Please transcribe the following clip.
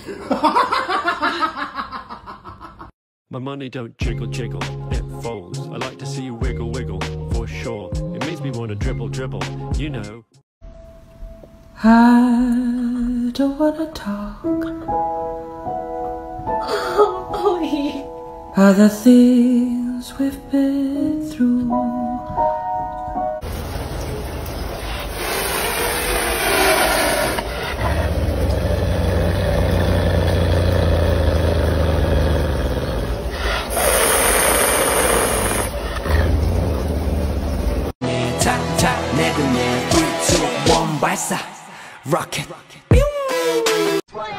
My money don't jiggle jiggle, it folds. I like to see you wiggle wiggle, for sure. It makes me want to dribble dribble, you know. I don't wanna talk about the things we've been through. 발사 rocket.